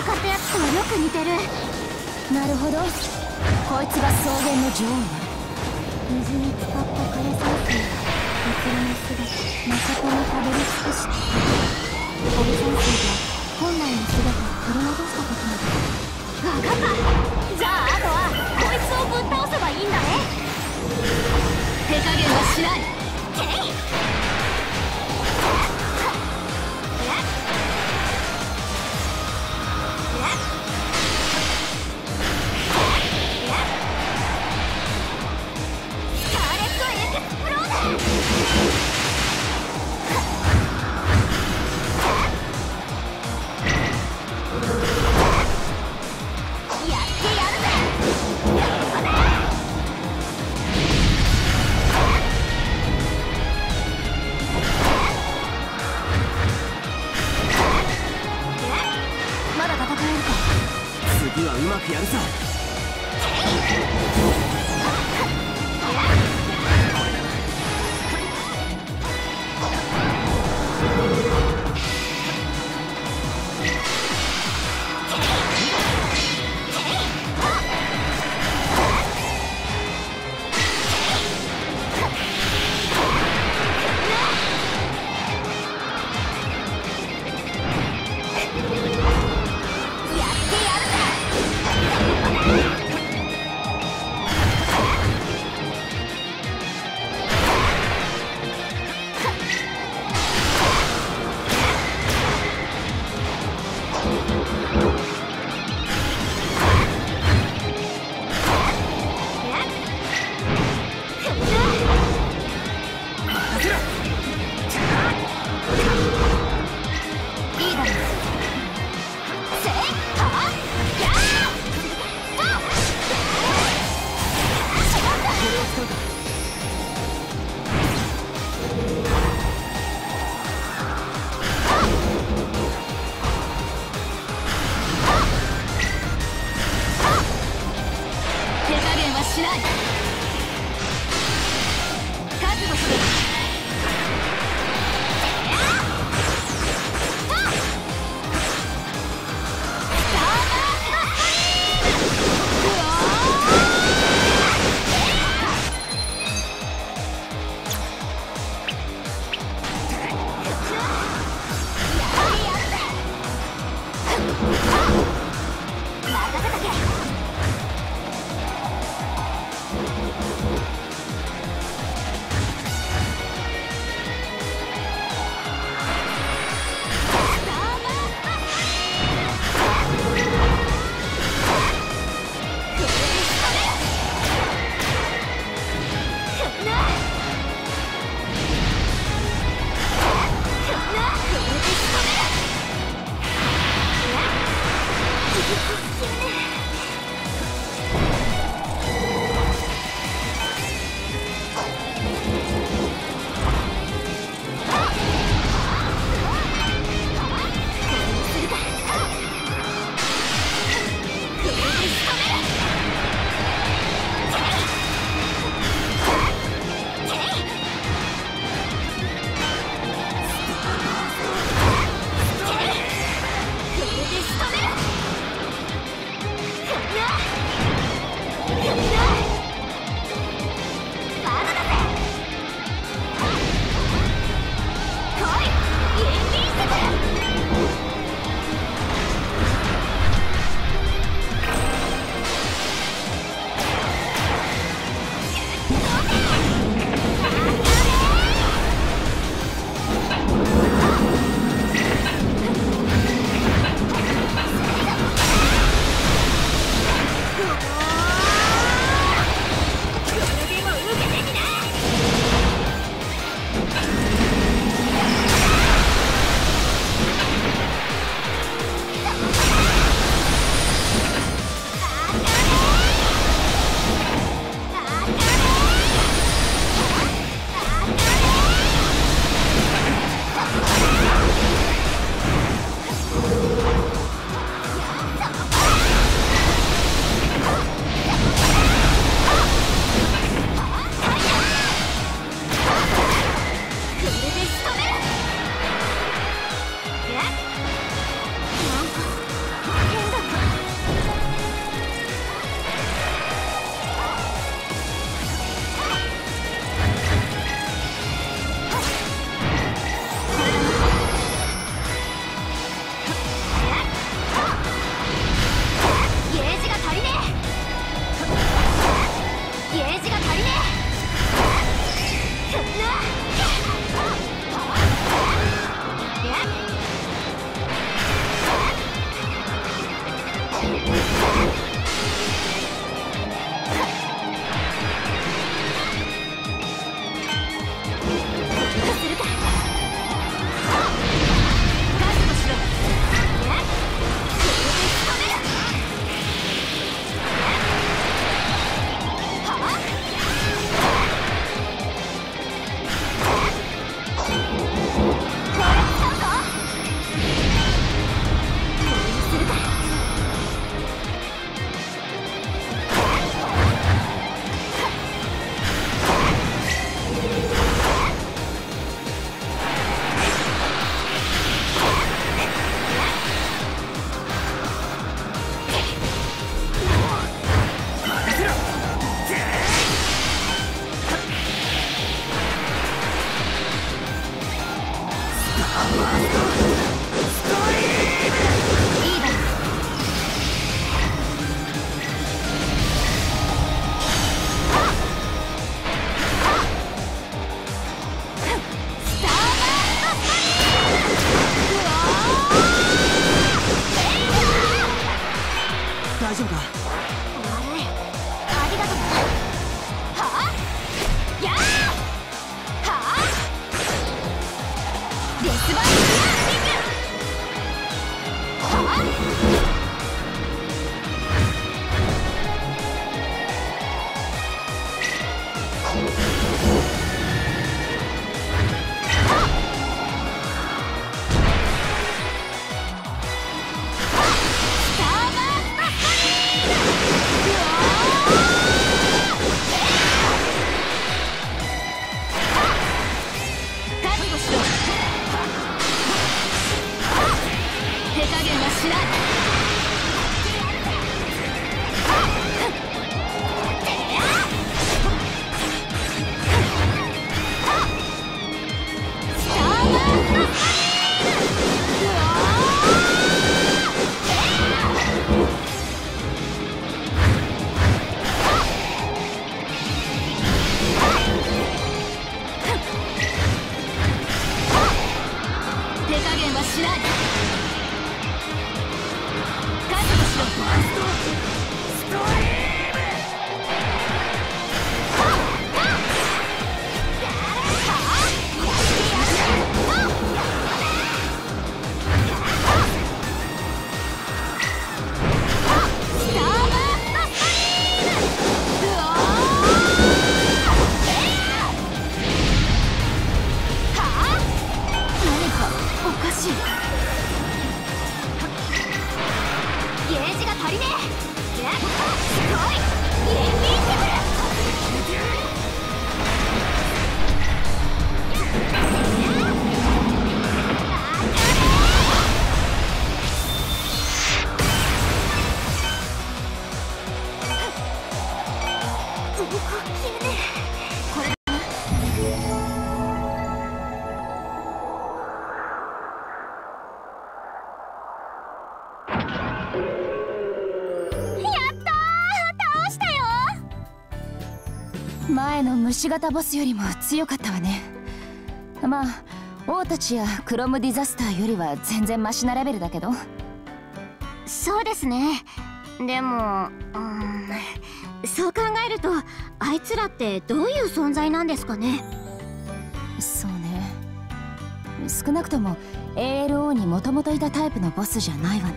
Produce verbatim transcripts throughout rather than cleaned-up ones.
ったやつとよく似てる。なるほど、こいつが草原の女王ね。水に浸かった枯山水が蜜の姿まさかにたどり着くし、枯山水が本来の姿を取り戻した時まで。分かった。じゃああとはこいつをぶっ倒せばいいんだね。手加減はしない。けい次はうまくやるぞ。 しない。覚悟する。 大丈夫か？ 悪い、ありがとう。はあ、やあ、はあ、デスバイスはあ。ゲージが足りねえ。すごいインビンシブル。動く消えねえ。これ前の虫型ボスよりも強かったわね。まあ王たちやクロムディザスターよりは全然マシなレベルだけど。そうですね。でも、うん、そう考えるとあいつらってどういう存在なんですかね。そうね、少なくとも エーエルオー にもともといたタイプのボスじゃないわね。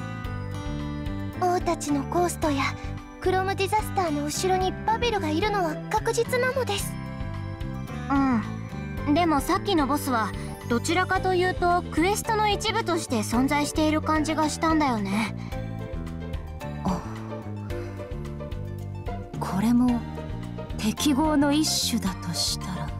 王たちのゴーストやクロムディザスターの後ろにバビルがいるのは確実なのです。うん、でもさっきのボスはどちらかというとクエストの一部として存在している感じがしたんだよね。あ、これも適合の一種だとしたら。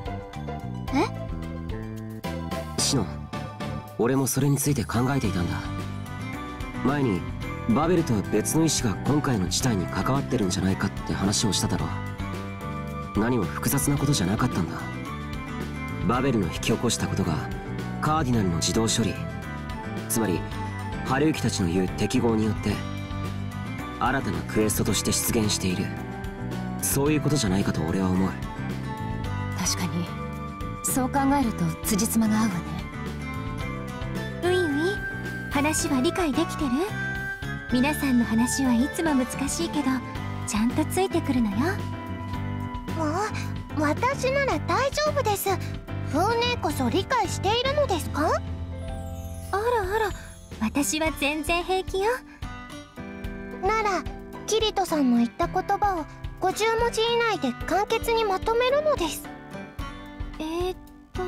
え？ シノン、俺もそれについて考えていたんだ。前にバベルとは別の意志が今回の事態に関わってるんじゃないかって話をしただろう。何も複雑なことじゃなかったんだ。バベルの引き起こしたことがカーディナルの自動処理、つまりハルユキたちの言う適合によって新たなクエストとして出現している、そういうことじゃないかと俺は思う。 確かにそう考えると辻褄が合うわね。ういうい、話は理解できてる？ 皆さんの話はいつも難しいけどちゃんとついてくるのよ。 あ、私なら大丈夫です。風姉こそ理解しているのですか？ あらあら、私は全然平気よ。 ならキリトさんの言った言葉をごじゅうもじ以内で簡潔にまとめるのです。 えー、っと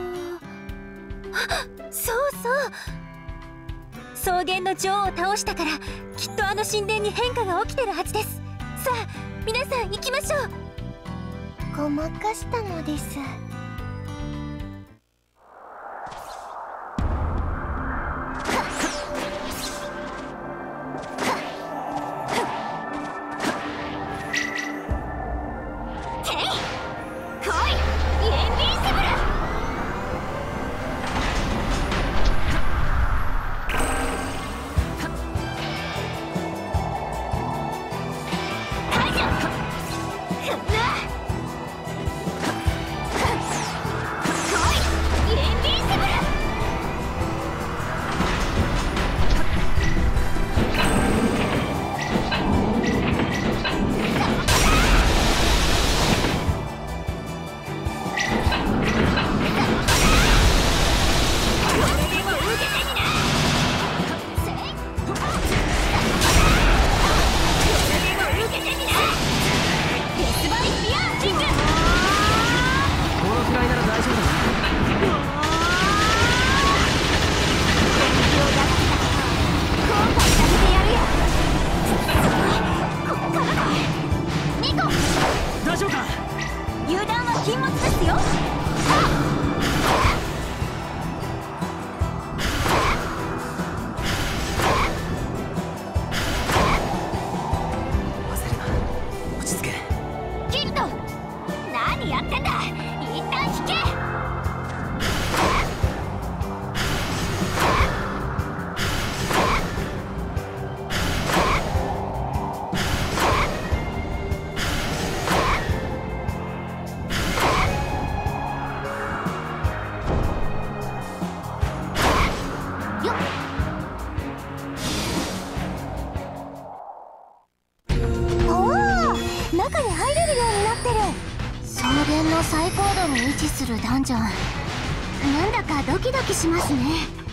そうそう、草原の女王を倒したからきっとあの神殿に変化が起きてるはずです。さあ皆さん行きましょう。 ごまかしたのです。草原の最高度に位置するダンジョン、なんだかドキドキしますね。